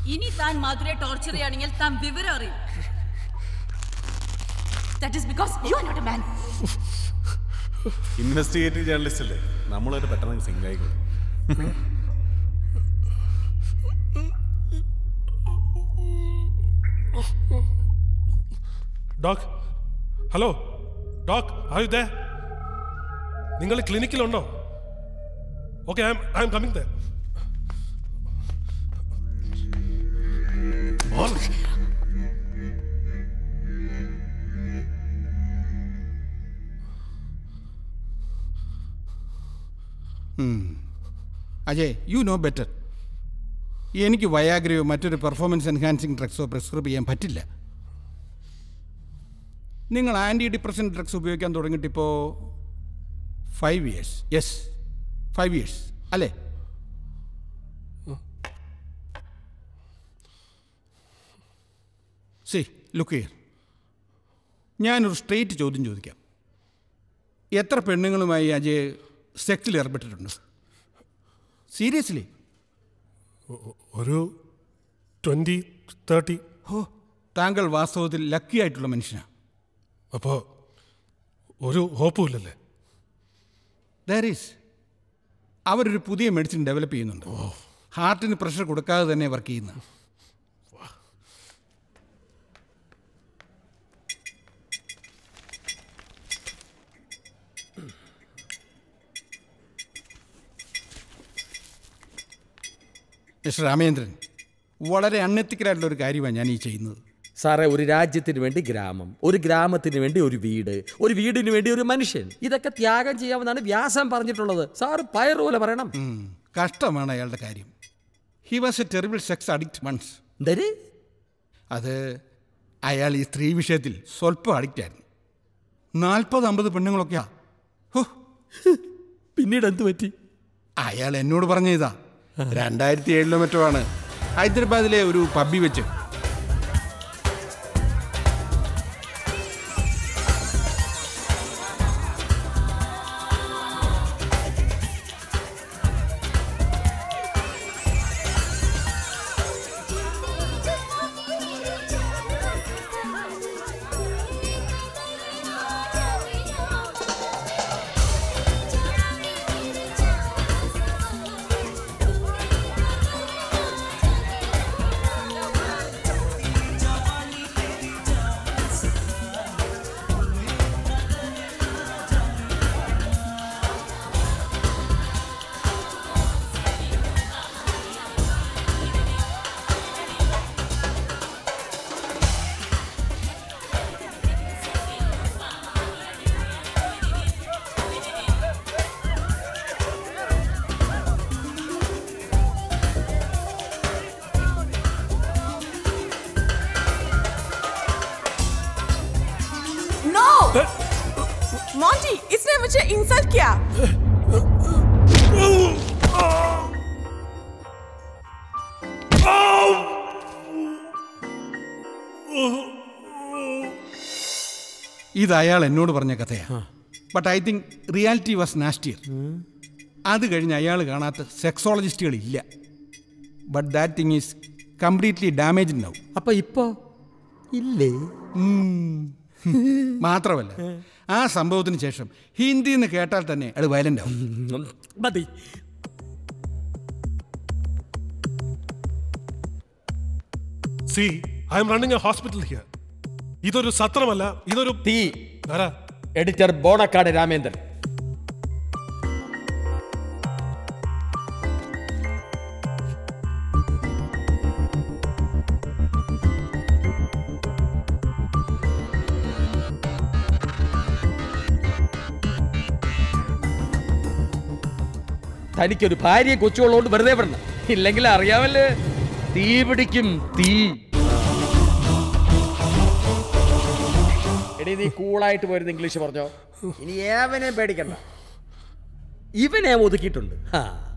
ഇനി താൻ മാധുരെ ടോർച്ചർ ചെയ്യുകയാണെങ്കിൽ താൻ വിവരം അറിയും. That is because you are not a man. Investigative journalist അല്ലേ, നമ്മളൊരു പെട്ടെന്ന് സിംഗ് ആയിക്കോളും. Doc, hello doc, are you there? നിങ്ങൾ ക്ലിനിക്കിലുണ്ടോ? Okay, I am coming there. Ajay, you know better. എനിക്ക് വയാഗ്രയോ മറ്റൊരു പെർഫോമൻസ് എൻഹാൻസിങ് ഡ്രഗ്സോ പ്രിസ്ക്രൈബ് ചെയ്യാൻ പറ്റില്ല. നിങ്ങൾ ആൻറ്റി ഡിപ്രസൻറ്റ് ഡ്രഗ്സ് ഉപയോഗിക്കാൻ തുടങ്ങിയിട്ടിപ്പോൾ 5 years. യെസ്, 5 years അല്ലേ? സി ലുക്ക് ഹിയർ, ഞാനൊരു സ്ട്രെയിറ്റ് ചോദ്യം ചോദിക്കാം. എത്ര പെണ്ണുങ്ങളുമായി അജയ് സെക്സിൽ ഏർപ്പെട്ടിട്ടുണ്ട്? സീരിയസ്ലി? ഒരു 20-30. ഓ, താങ്കൾ വാസ്തവത്തിൽ ലക്കി ആയിട്ടുള്ള മനുഷ്യനാണ്. അപ്പോൾ ഒരു ഹോപ്പും ഇല്ലല്ലേ? There is. അവരൊരു പുതിയ മെഡിസിൻ ഡെവലപ്പ് ചെയ്യുന്നുണ്ട്. ഹാർട്ടിന് പ്രഷർ കൊടുക്കാതെ തന്നെ വർക്ക് ചെയ്യുന്ന. മിസ്റ്റർ രാമേന്ദ്രൻ, വളരെ അൺഎത്തിക്കലായിട്ടുള്ളൊരു കാര്യമാണ് ഞാൻ ഈ ചെയ്യുന്നത്. സാറേ, ഒരു രാജ്യത്തിന് വേണ്ടി ഗ്രാമം, ഒരു ഗ്രാമത്തിന് വേണ്ടി ഒരു വീട്, ഒരു വീടിന് വേണ്ടി ഒരു മനുഷ്യൻ, ഇതൊക്കെ ത്യാഗം ചെയ്യാമെന്നാണ് വ്യാസം പറഞ്ഞിട്ടുള്ളത്. സാറ് പയറുപോലെ പറയണം. കഷ്ടമാണ് അയാളുടെ കാര്യം. He was a terrible sex addict once. അത് അയാൾ ഈ സ്ത്രീ വിഷയത്തിൽ സ്വല്പം അഡിക്റ്റ് ആയിരുന്നു. 40-50 പെണ്ണുങ്ങളൊക്കെയാ. ഓ, പിന്നീട് എന്ത് പറ്റി? അയാൾ എന്നോട് പറഞ്ഞ ഇതാ, 2007 മറ്റോ ആണ്, ഹൈദരാബാദിലെ ഒരു പബ്ബി വെച്ച്. मोंटी, इसने मुझे इंसल्ट किया. ഇത് അയാൾ എന്നോട് പറഞ്ഞ കഥയാണ്. But I think reality was nastier. അത് കഴിഞ്ഞ് അയാൾ കാണാത്ത സെക്സോളജിസ്റ്റുകളില്ല. But that thing is completely damaged now. അപ്പൊ ഇപ്പോ ഇല്ലേ? മാത്രമല്ല, ആ സംഭവത്തിന് ശേഷം ഹിന്ദി എന്ന് കേട്ടാൽ തന്നെ അത് വയലന്റ് ആവും. മതി. See, I am running a hospital here. ഇതൊരു സത്രമല്ല, ഇതൊരു തീ. എഡിറ്റർ ബോണക്കാട് രാമേന്ദ്രൻ. തനിക്കൊരു ഭാര്യയെ കൊച്ചുള്ളതുകൊണ്ട് വെറുതെ വിടണം, ഇല്ലെങ്കിൽ അറിയാമല്ലേ, തീ പിടിക്കും. തീ. എടീ, നീ കൂളായിട്ട് പോയിരുന്ന ഇംഗ്ലീഷ് പറഞ്ഞോ. ഇനി ഏവനെ പേടിക്കണ്ട, ഇവനെ ഒതുക്കിയിട്ടുണ്ട്.